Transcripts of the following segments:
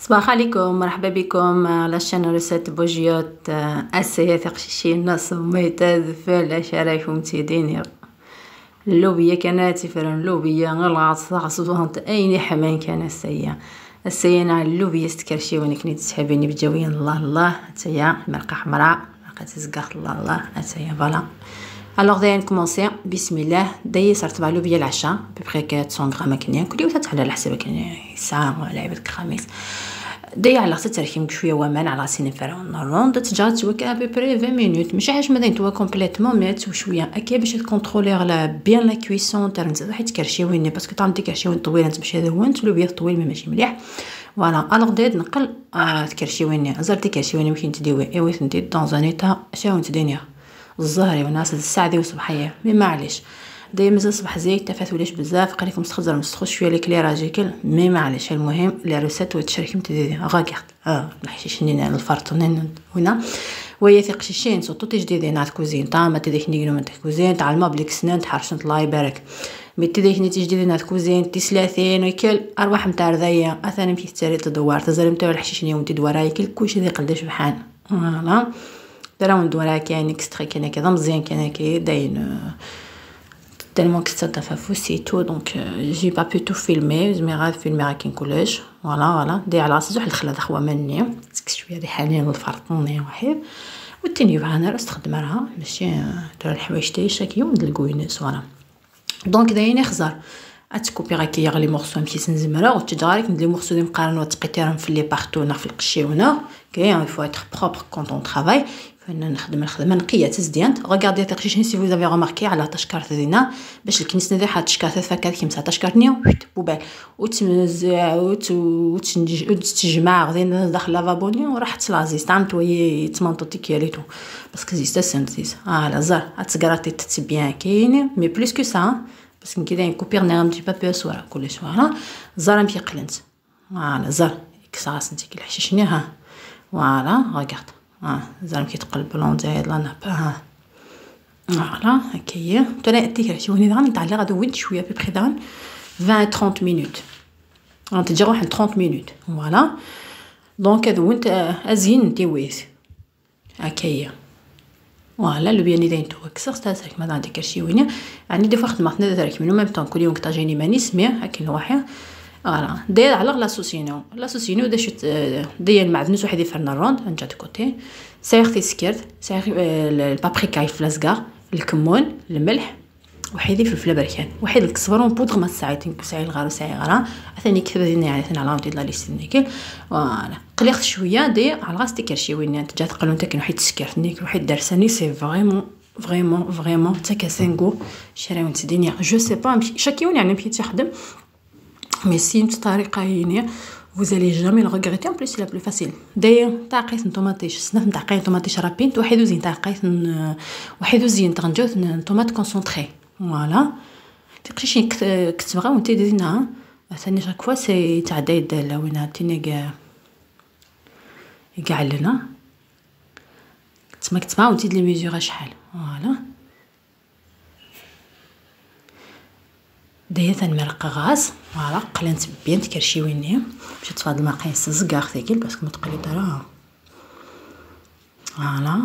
صباح عليكم، مرحبا بكم على شان ريسيت بوجيوت اسيا تقشيشين نص ميتاد فل شرايف متيدين اللوبيا كانت فرن لوبيا غلط عصوانت اين حمان كان السيا على اللوبيا استكرشي ونكني تسحبيني بجوين الله تيا مرقه حمراء مرقه تزقاخ الله تيا فوالا. الوغ دايا نكومونسي بسم الله. دايا صرت مع لوبيا العشاء ببغي 400 غرام كنيا كل يوم تاع على حسب كنيا ساعه ولا عبد الخميس دايا على خصها تركيم شويه ومان على سين فرعون روند تجات وكا ببري 20 مينوت مش حاجه مدين توا كومبليتوم ميت وشويه اكيد باش تكونترولي على بيان لا كويسون تاع نزيد حيت كرشيويني باسكو طعم كرشيوين طويله تمشي هذا هو نتلو بيه طويل ماشي مليح فوالا. الوغ دايا نقل تكرشيويني زرتي كرشيويني مشي نديوي ايوا ندي دون ان ايتا شاو ندينيا الزهري وناس الساعه وصباحيه مي معليش دايما مازال صباح زيت تفاتوليش بزاف قالكم تخزر مسخو شويه ليكليراجيكل مي معليش. المهم لي روسيت وتشاركي متديدين غاكارت الحشيشين الفرطونين هنا وهي تقشيشين صوتو تجديدين نعت كوزين طامه تديك نيغنو من كوزين تاع المابليك سنان تحرشنت الله يبارك مي تديك ني تجديدين نعت كوزين تسلاثين ويكل ارواح نتاع رذايا اثاني مشي تسالي تدوار تزال نتاع الحشيشين يوم تدوار يكل كلشي ذي قلدش بحال فوالا. دراو ندورا كاين اكستري كاين كذا مزيان كاين كي داين tellement que ça t'a fait fou tout donc j'ai pas pu tout filmer زعما فيلمي راه كاين كلش فوالا دي على راسي واحد الخلاد خوا مني شويه ريحانين الفرطوني واحد والتاني انا راه استخدمها ماشي تاع الحوايج تاعي شاك يوم الكوينس فوالا. دونك داين يخزر اتكوبي راكي يا لي مورسو مشي سنزمرا وتجاريك ندير مورسو دي مقارن وتقيتيرهم في لي بارتو في القشيونه كاين il faut être propre quand on travaille فانا نخدم الخدمه نقيه تزديانت غاردي تقشيشين سي فو زافي رماركي على تشكارت دينا باش الكنيس ندير حات تشكارت فكات كيما تشكارتني بوبال وتمزع وتجمع غادي داخل لافابوني وراح تلازيس تعمت وهي تمنطوتي كياليتو باسكو زيستا سنتيز على زار اتكراتي تتبيان كاين مي بلوس كو سا باسكو كي داين كوبيرني ام تي با بيس ولا كلش فوالا زار مشي قلنت فوالا زار كسا سنتي كي الحشيشني ها فوالا غارد زعما كيتقلب بلون زايد لا نابا فوالا هكايا ترى تيك شوفوني دغا نتعلق غادي وين شويه ببري دان 20 30 مينوت غنتجي واحد 30 مينوت فوالا. دونك هذا وانت ازين انتي ويس هكايا فوالا لو بيان داين تو كسر تاعك ما عندك شي وين يعني دي فوا خدمتنا دارك منو ميم طون كل يوم كتاجيني ماني سميه هكا واحد فوالا. داير على لاسوسينو داش داير المعدنوس واحد يفرنا الروند نجا دو كوتي سايختي سكرت سايخ البابريكا الفلاسكا الكمون الملح واحد الفلفله بركان واحد الكزبرون بودغ ما ساعتين ساعي الغار وساعي غرا ثاني كذا دينا يعني ثاني على لا ليستنيكل فوالا قليخ شويه داير على غاس تكرشي وين انت جات قالوا انت كاين واحد سكرت نيك واحد دارساني سي فريمون تا كاسينغو شراو انت دنيا جو سي با شاكيون يعني مشيت تخدم mais si une طريقه هينيه vous allez jamais le regretter en plus c'est la plus facile. d'ailleurs تعقيت طوماطيش صنف تعقيت طوماطيش رابين واحد وزين تعقيت واحد وزين تغنجوت طوماط كونسونطري فوالا تقشي كتبغى وانت دينا ثاني شاك فوا سي تاع دايد لا وين عطيني كاع لنا كتبغى وانت لي ميزور شحال فوالا. دايا تنمرق غاز فوالا قلنت بيان تكرشيويني باش تفاضل المقاييس الزقاق ثقيل باسكو متقلي ترى فوالا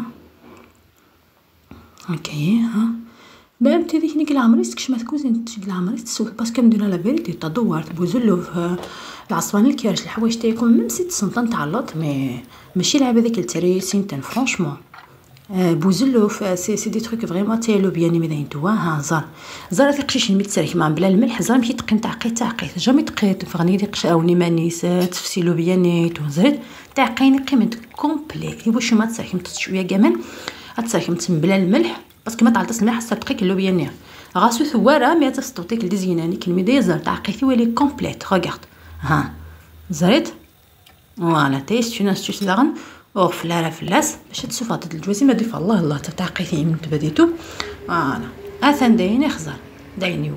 اوكي ها بام تيديك نيك العمريس كش ما تكوزين تشد العمريس تسوق باسكو مدينا لا فيريتي تدورت بوزلو في العصوان الكرش الحوايج تاعكم ميم سي تصنطن تاع اللوط مي ماشي لعب هذاك التريسين تن فرانشمون بوزلو سي دي تروك فريمون تايلو بيان مدين توا ها زار تقشيش المتسرك مع بلا الملح زار مشي تقين تعقيت جامي تقيت فغني دي قشاوني مانيسات تفسيلو بيانيت وزيد تعقيني قيمه كومبليت واش ما تسرك شويه كمان تسرك بلا الملح باسكو ما تعلطش الملح حتى تقيك لو بياني غاسو ثواره مي تستوطيك الديزيناني كلمه ديزر تعقيتي ولي كومبليت ريغارد ها زريت فوالا تيست ناس داغن او فلاره فلاس باش تسوفات الجوازي ما ديف الله تعقيتي من تبديتو فوالا اثن دايني خزر دايني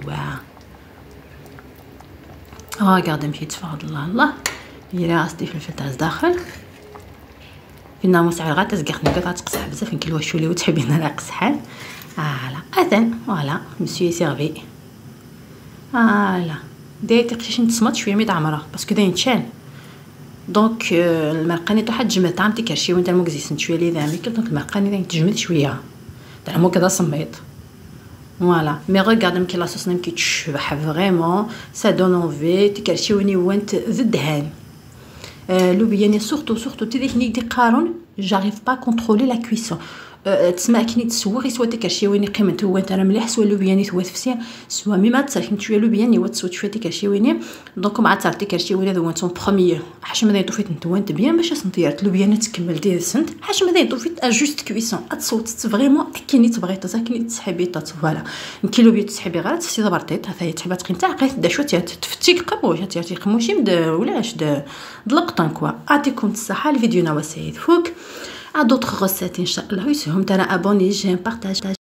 قاعده مشيت تفاضل الله يرا راستي في الفتاز داخل فينا مسعر غا تزقخني تقصح بزاف كيلو شولي وتحبين انا قصحان فوالا اثن فوالا مسيو سيرفي فوالا دايت تقشيش نتصمت شويه ميد عمره باسكو داين تشان دونك المرقاني طاحت تجمد طعم تكرشي وانت المكزيس نتشوي لي ذامك دونك المرقاني تجمد شويه تاع مو كذا صميط فوالا. مي ريغارد كي لاصوص نم كي تشبح فريمون سا دون اونفي تكرشيوني وانت الدهان. لوبياني سورتو تديك ني قارون جاريف با كونترولي لا كويسون. تسمع كي تسوغي سوا تكرشيوني قيمته هو ترى مليح سوا لوبياني توات فسيا سوا مي ما تصرك نتشوي لوبياني واتسو تشوي تكرشيوني دونك مع تصرك تكرشيوني ذو وانتون بروميير حاش ما طوفيت نتوانت بيان باش سنطيرت لوبياني تكمل ديال سنت حاش ما طوفيت اجوست كويسون اتصوت فريمون كيني تبغيت كيني تسحبي فوالا كيلو بيت تسحبي غير تسي دبرتيت هذا تحبات قيم تاع قيت دا شويه تفتيك قموش تيرتي قموشي ولاش دلقطن كوا. اعطيكم الصحه الفيديو نوا سعيد فوق à d'autres recettes ان شاء الله يسهم ترى ابوني جيم بارطاج.